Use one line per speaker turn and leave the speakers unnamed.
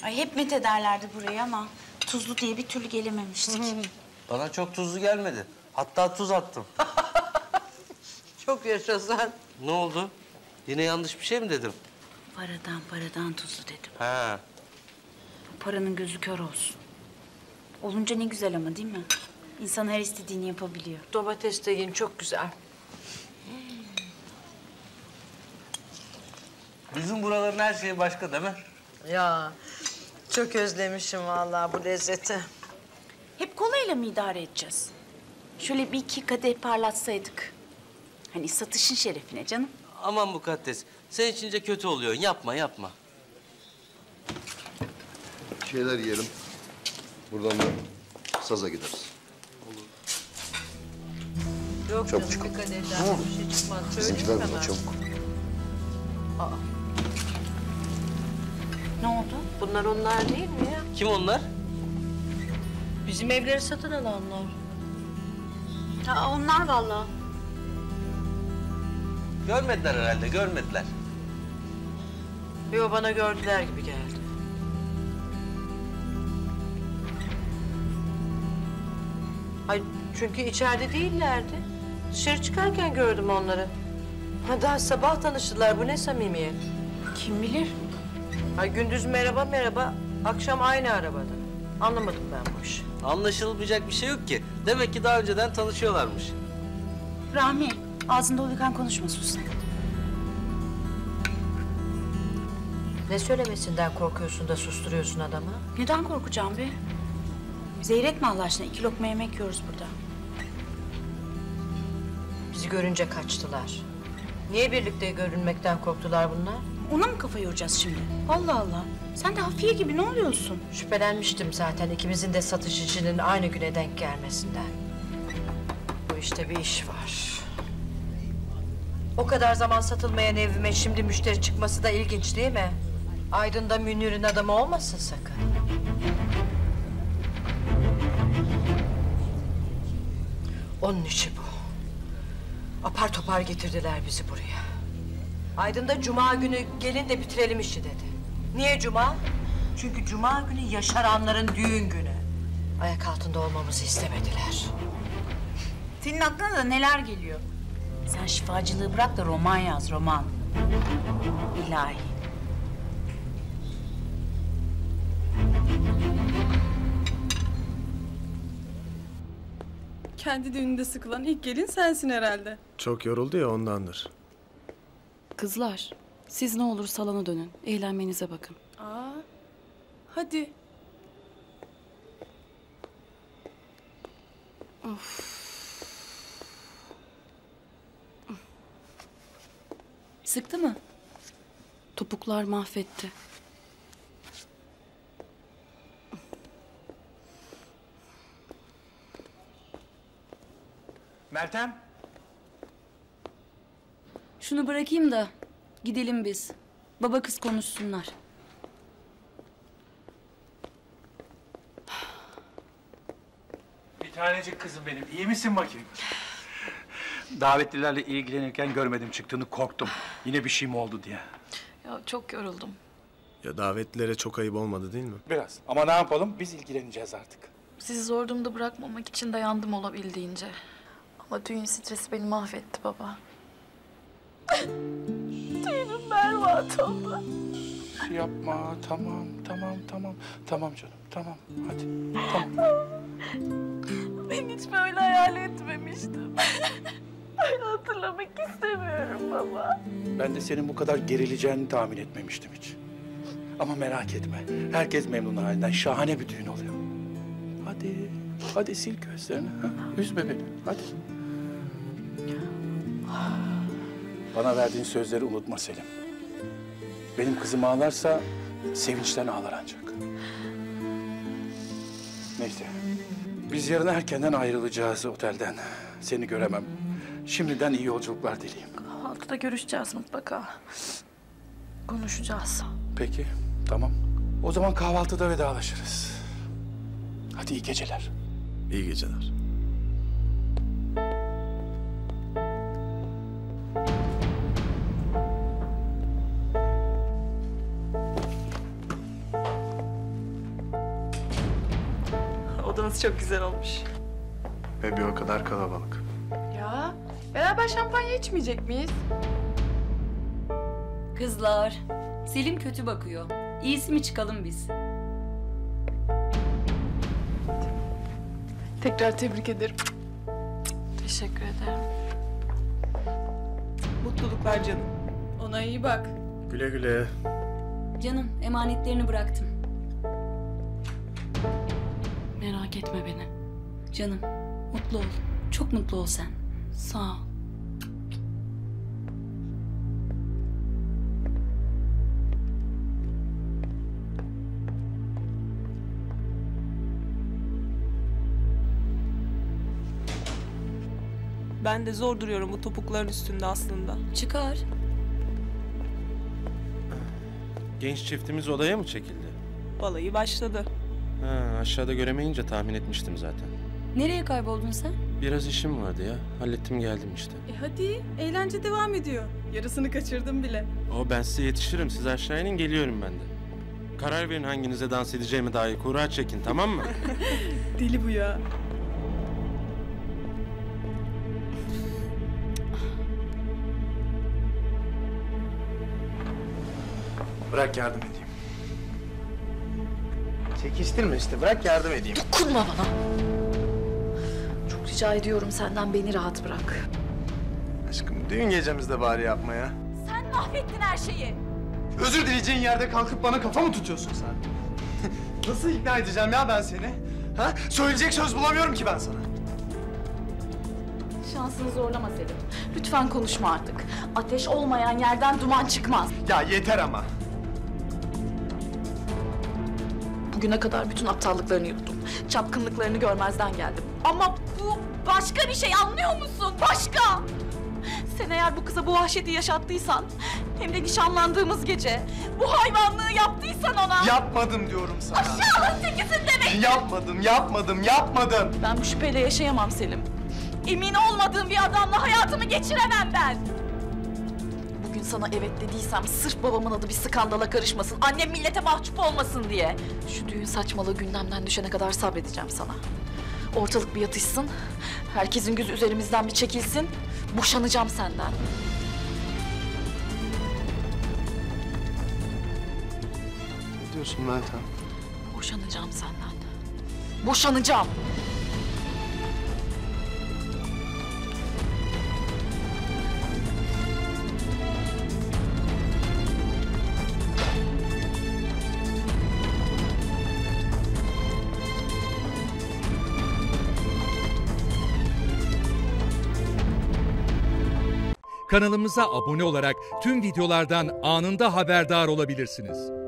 Ay hep met ederlerdi burayı ama tuzlu diye bir türlü gelememiştik.
Bana çok tuzlu gelmedi. Hatta tuz attım.
Çok yaşa sen.
Ne oldu? Yine yanlış bir şey mi dedim?
Paradan tuzlu dedim.
Ha.
Bu paranın gözü kör olsun. Olunca ne güzel ama değil mi? İnsan her istediğini yapabiliyor.
Domates de yiyin, çok güzel.
Bizim buraların her şeyi başka değil mi?
Ya çok özlemişim vallahi bu lezzeti.
Hep kolayla mı idare edeceğiz? Şöyle bir iki kadeh parlatsaydık. Hani satışın şerefine canım.
Aman mukaddes. Sen içince kötü oluyorsun. Yapma, yapma.
Bir şeyler yiyelim. Buradan da saza gideriz.
Yok
Çabuk
canım,
çıkalım.
bir kadehden bir şey çıkmaz.
Bizimkiler
Söyleyeyim
burada
hemen.
çabuk.
Ne oldu?
Bunlar onlar değil mi ya?
Kim onlar?
Bizim evleri satın alanlar.
Ha, onlar vallahi.
Görmediler herhalde, görmediler.
Yo, bana gördüler gibi geldi. Ay çünkü içeride değillerdi. Dışarı çıkarken gördüm onları. Ha, daha sabah tanıştılar. Bu ne samimiyet?
Kim bilir?
Ay gündüz merhaba, akşam aynı arabada. Anlamadım ben bu işi.
Anlaşılmayacak bir şey yok ki. Demek ki daha önceden tanışıyorlarmış.
Rahmi, ağzında uyurken konuşma sus sen.
Ne söylemesinden korkuyorsun da susturuyorsun adamı?
Neden korkacağım be? Zehretme Allah aşkına. 2 lokma yemek yiyoruz burada.
Bizi görünce kaçtılar. Niye birlikte görünmekten korktular bunlar?
Ona mı kafa yoracağız şimdi? Allah Allah. Sen de Hafiye gibi ne oluyorsun?
Şüphelenmiştim zaten ikimizin de satış işinin aynı güne denk gelmesinden. Bu işte bir iş var. O kadar zaman satılmayan evime şimdi müşteri çıkması da ilginç değil mi? Aydın'da Münir'in adamı olmasın sakın. Onun işi bu. Apar topar getirdiler bizi buraya. Aydın'da cuma günü gelin de bitirelim işi dedi. Niye cuma? Çünkü cuma günü yaşaranların düğün günü. Ayak altında olmamızı istemediler.
Senin aklına da neler geliyor? Sen şifacılığı bırak da roman yaz, roman. İlahi.
Kendi düğününde sıkılan ilk gelin sensin herhalde.
Çok yoruldu ya ondandır.
Kızlar, siz ne olur salona dönün. Eğlenmenize bakın.
Aa, hadi.
Sıktı mı? Topuklar mahvetti.
Meltem.
Şunu bırakayım da gidelim biz. Baba kız konuşsunlar.
Bir tanecik kızım benim. İyi misin bakayım? Davetlilerle ilgilenirken görmedim çıktığını, korktum. Yine bir şey mi oldu diye.
Ya çok yoruldum.
Ya davetlilere çok ayıp olmadı değil mi?
Biraz. Ama ne yapalım? Biz ilgileneceğiz artık.
Sizi zor durumda bırakmamak için dayandım olabildiğince. Ama düğün stresi beni mahvetti baba. Düğünüm berbat oldu.
Yapma. Tamam. Tamam canım. Tamam. Hadi. Tamam.
Ben hiç böyle hayal etmemiştim. Öyle hatırlamak istemiyorum baba.
Ben de senin bu kadar gerileceğini tahmin etmemiştim hiç. Ama merak etme. Herkes memnun halinden. Şahane bir düğün oluyor. Hadi. Hadi sil gözlerini. Ha? Üzme beni. Hadi. Bana verdiğin sözleri unutma Selim. Benim kızım ağlarsa sevinçten ağlar ancak. Neyse. Biz yarın erkenden ayrılacağız otelden. Seni göremem. Şimdiden iyi yolculuklar dileyim.
Kahvaltıda görüşeceğiz mutlaka. Konuşacağız.
Peki, tamam. O zaman kahvaltıda vedalaşırız. Hadi iyi geceler.
İyi geceler.
Odanız çok güzel olmuş.
Ve bir o kadar kalabalık.
Ya beraber şampanya içmeyecek miyiz?
Kızlar, Selim kötü bakıyor. İyisi mi çıkalım biz?
Tekrar tebrik ederim.
Teşekkür ederim.
Mutluluklar canım. Ona iyi bak.
Güle güle.
Canım, emanetlerini bıraktım.
Merak etme beni.
Canım, mutlu ol. Çok mutlu ol sen.
Sağ ol.
Ben de zor duruyorum bu topukların üstünde aslında.
Çıkar.
Genç çiftimiz odaya mı çekildi?
Balayı başladı.
Ha, aşağıda göremeyince tahmin etmiştim zaten.
Nereye kayboldun sen?
Biraz işim vardı ya. Hallettim geldim işte.
Hadi, eğlence devam ediyor. Yarısını kaçırdım bile.
Ben size yetişirim. Siz aşağı inin, geliyorum ben de. Karar verin hanginize dans edeceğime dair. Kura çekin, tamam mı?
Deli bu ya.
Bırak yardım edeyim. Çekiştirme işte, bırak yardım edeyim.
Dokunma bana. Çok rica ediyorum senden, beni rahat bırak.
Aşkım, düğün gecemizde bari yapma ya.
Sen mahvettin her şeyi.
Özür dileyeceğin yerde kalkıp bana kafa mı tutuyorsun sen? Nasıl ikna edeceğim ya ben seni? Ha? Söyleyecek söz bulamıyorum ki ben sana.
Şansını zorlama Selim. Lütfen konuşma artık. Ateş olmayan yerden duman çıkmaz.
Ya yeter ama.
Bugüne kadar bütün aptallıklarını yuttum. Çapkınlıklarını görmezden geldim. Ama bu başka bir şey, anlıyor musun? Başka! Sen eğer bu kıza bu vahşeti yaşattıysan, hem de nişanlandığımız gece bu hayvanlığı yaptıysan ona...
Yapmadım diyorum sana.
Aşağılık tekisin demek!
Yapmadım.
Ben bu şüpheyle yaşayamam Selim. Emin olmadığım bir adamla hayatımı geçiremem ben. Bugün sana evet dediysem sırf babamın adı bir skandala karışmasın, annem millete mahcup olmasın diye. Şu düğün saçmalığı gündemden düşene kadar sabredeceğim sana. Ortalık bir yatışsın, herkesin gözü üzerimizden bir çekilsin, boşanacağım senden.
Ne diyorsun Meltem?
Boşanacağım senden. Boşanacağım.
Kanalımıza abone olarak tüm videolardan anında haberdar olabilirsiniz.